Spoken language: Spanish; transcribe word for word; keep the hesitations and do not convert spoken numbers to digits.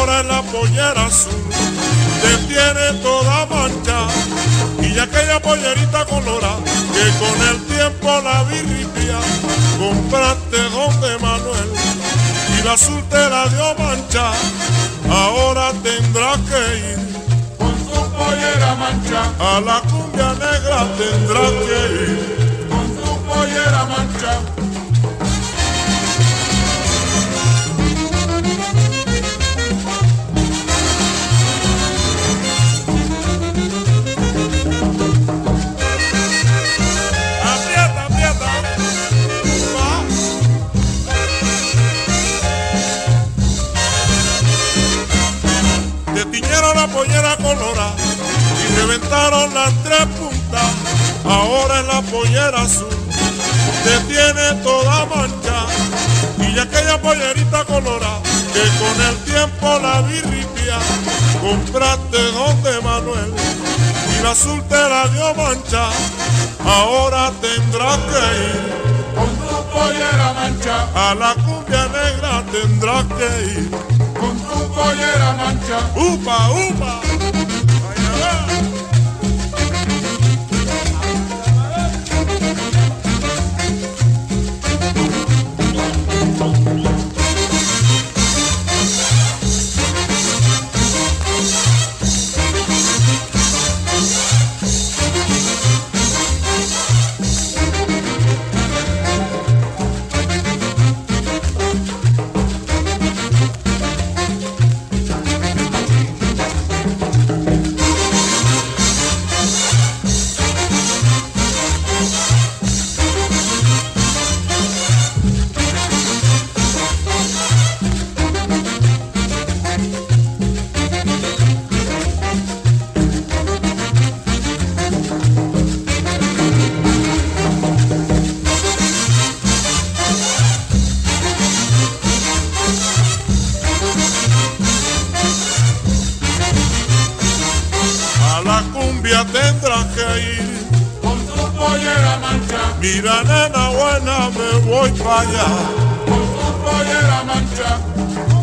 ahora en la pollera azul te tiene toda mancha. Y aquella pollerita colorada que con el tiempo la virripia compraste donde Manuel y la azul te la dio mancha. Ahora tendrás que ir con tu pollera mancha, a la cumbia negra tendrás que ir con tu pollera mancha. Aprieta, aprieta. Va. Te tiñeron la pollera colorada y reventaron las tres puntas. Ahora en la pollera azul te tiene toda mancha. Y aquella pollerita colorada que con el tiempo la virripia compraste donde Manuel y la azul te la dio mancha. Ahora tendrás que ir Con tu pollera mancha, a la cumbia negra tendrás que ir. con tu pollera mancha. ¡Upa, upa! Allá va. A la cumbia tendrás que ir. Con tu pollera mancha, Mira, nena buena, me voy para allá. con tu pollera mancha.